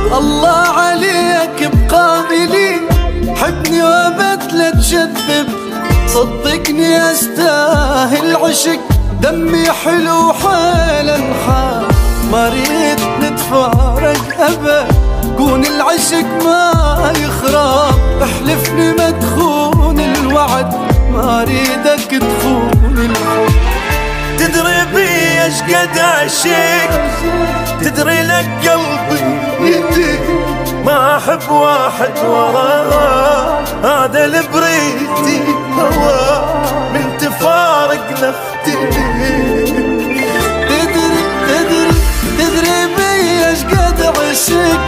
الله عليك بقائلي حبني وابد لا تشذب، صدقني استاهل عشق، دمي حلو حالا حال، ما ريت نتفارق ابد، كون العشق ما يخرب، احلفني ما تخون الوعد، ما ريدك تخون الحب. تدري بي ايش قد عشق، تدري لك قلبي يدي، ما احب واحد وراه، هذا اللي بريدي هواه، من تفارق نفتي. تدري بي ايش قد عشق،